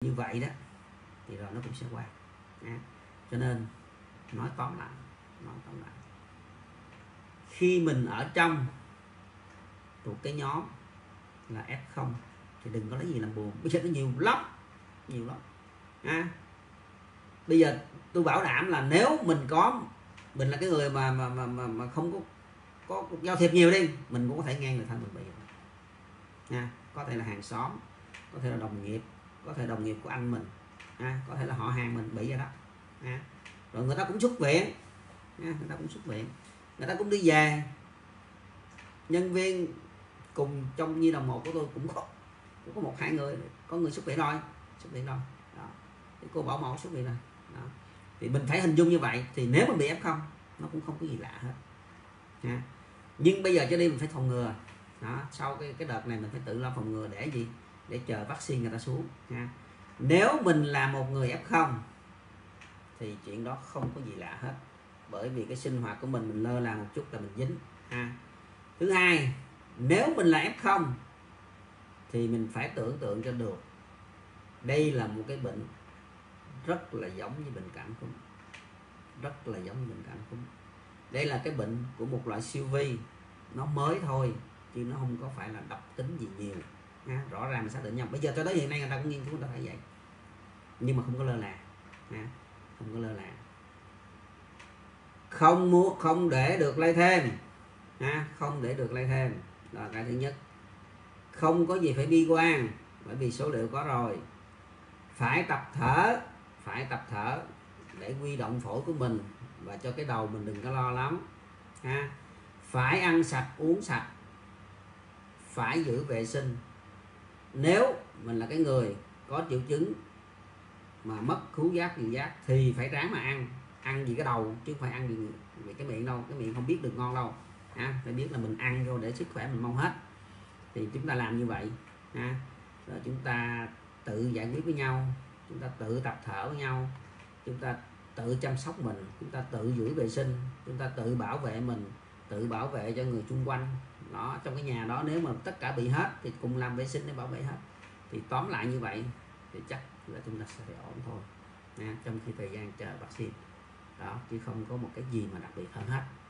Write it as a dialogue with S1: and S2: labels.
S1: như vậy đó thì rồi nó cũng sẽ qua. Cho nên nói tóm lại, khi mình ở trong thuộc cái nhóm là F0 thì đừng có lấy gì làm buồn. Bây giờ nó nhiều lắm. Bây giờ tôi bảo đảm là nếu mình là cái người mà không có giao thiệp nhiều đi, mình cũng có thể nghe người thân mình bị nha. Có thể là hàng xóm, có thể là đồng nghiệp, có thể đồng nghiệp của anh mình, có thể là họ hàng mình bị vậy đó. Rồi người ta cũng xuất viện, người ta cũng đi về. Nhân viên cùng trong nhi đồng 1 của tôi cũng có 1-2 người, có người xuất viện rồi. Đó. Thì cô bảo mẫu xuất viện rồi. Đó. Thì mình phải hình dung như vậy, thì nếu mình bị F0 nó cũng không có gì lạ hết. Nhưng bây giờ cho đi mình phải phòng ngừa. Đó. Sau cái đợt này mình phải tự lo phòng ngừa để gì? Để chờ vaccine người ta xuống. Nếu mình là một người F0 thì chuyện đó không có gì lạ hết, bởi vì cái sinh hoạt của mình lơ là một chút là mình dính. Thứ hai, nếu mình là F0 thì mình phải tưởng tượng cho được đây là một cái bệnh rất là giống như bệnh cảm cúm, đây là cái bệnh của một loại siêu vi, nó mới thôi chứ nó không có phải là độc tính gì nhiều. Rõ ràng mình xác định nhau. Bây giờ cho tới hiện nay người ta cũng nghiên cứu, người ta thấy vậy, nhưng mà không có lơ là. Không để được lây thêm. Không để được lây thêm là cái thứ nhất. Không có gì phải bi quan, bởi vì số liệu có rồi. Phải tập thở để quy động phổi của mình và cho cái đầu mình đừng có lo lắm. Phải ăn sạch uống sạch, phải giữ vệ sinh. Nếu mình là cái người có triệu chứng mà mất khứu giác vị giác thì phải ráng mà ăn vì cái đầu, chứ không phải ăn vì cái miệng đâu. Cái miệng không biết được ngon đâu. Phải biết là mình ăn vô để sức khỏe mình mong hết. Thì chúng ta làm như vậy. Rồi chúng ta tự giải quyết với nhau, chúng ta tự tập thở với nhau, chúng ta tự chăm sóc mình, chúng ta tự giữ vệ sinh, chúng ta tự bảo vệ mình, tự bảo vệ cho người xung quanh. Đó, trong cái nhà đó nếu mà tất cả bị hết thì cùng làm vệ sinh để bảo vệ hết. Thì tóm lại như vậy thì chắc là chúng ta sẽ ổn thôi. Trong khi thời gian chờ vaccine đó, chứ không có một cái gì mà đặc biệt hơn hết.